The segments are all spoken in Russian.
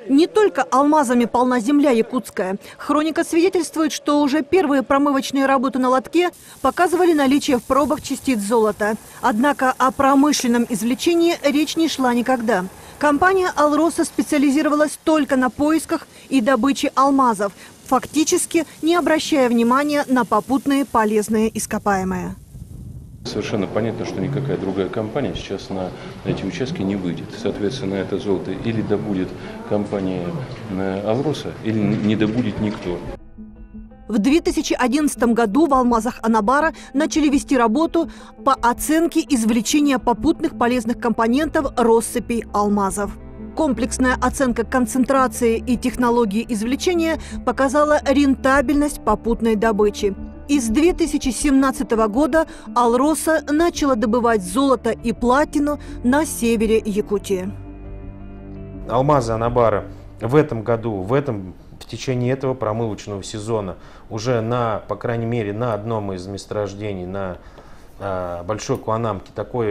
Не только алмазами полна земля якутская. Хроника свидетельствует, что уже первые промывочные работы на лотке показывали наличие в пробах частиц золота. Однако о промышленном извлечении речь не шла никогда. Компания «Алроса» специализировалась только на поисках и добыче алмазов, фактически не обращая внимания на попутные полезные ископаемые. Совершенно понятно, что никакая другая компания сейчас на эти участки не выйдет. Соответственно, это золото или добудет компания «Алроса», или не добудет никто. В 2011 году в алмазах Анабара начали вести работу по оценке извлечения попутных полезных компонентов россыпей алмазов. Комплексная оценка концентрации и технологии извлечения показала рентабельность попутной добычи. И с 2017 года «Алроса» начала добывать золото и платину на севере Якутии. Алмазы Анабара в этом году, в течение этого промывочного сезона уже по крайней мере, на одном из месторождений, на Большой Куанамке,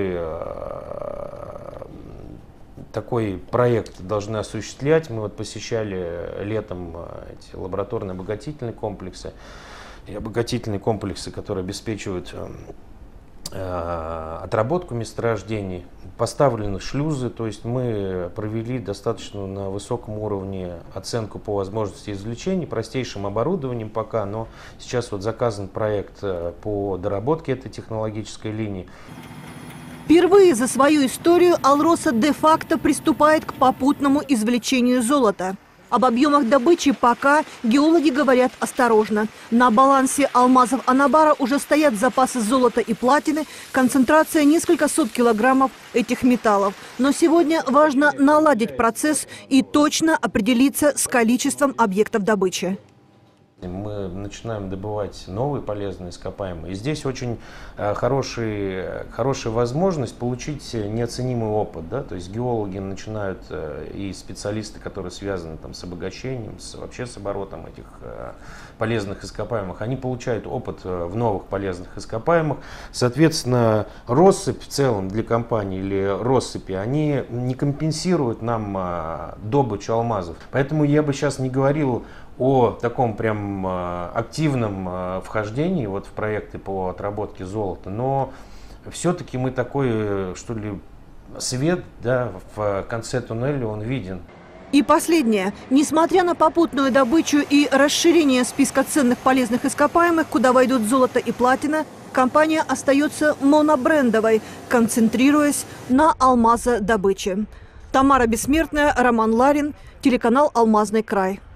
такой проект должны осуществлять. Мы посещали летом эти лабораторно-обогатительные комплексы. И обогатительные комплексы, которые обеспечивают отработку месторождений, поставлены шлюзы, то есть мы провели достаточно на высоком уровне оценку по возможности извлечения, простейшим оборудованием пока, но сейчас заказан проект по доработке этой технологической линии. Впервые за свою историю «Алроса» де-факто приступает к попутному извлечению золота. Об объемах добычи пока геологи говорят осторожно. На балансе алмазов Анабара уже стоят запасы золота и платины, концентрация несколько сот килограммов этих металлов. Но сегодня важно наладить процесс и точно определиться с количеством объектов добычи. Мы начинаем добывать новые полезные ископаемые. И здесь очень хорошая возможность получить неоценимый опыт. Да? То есть геологи начинают, и специалисты, которые связаны с обогащением, вообще с оборотом этих полезных ископаемых, они получают опыт в новых полезных ископаемых. Соответственно, россыпь в целом для компании или россыпи, они не компенсируют нам добычу алмазов. Поэтому я бы сейчас не говорил о таком прям активном вхождении в проекты по отработке золота, но все-таки мы такой, что ли, свет, да, в конце туннеля он виден. И последнее. Несмотря на попутную добычу и расширение списка ценных полезных ископаемых, куда войдут золото и платина, компания остается монобрендовой, концентрируясь на алмазодобыче. Тамара Бессмертная, Роман Ларин, телеканал «Алмазный край».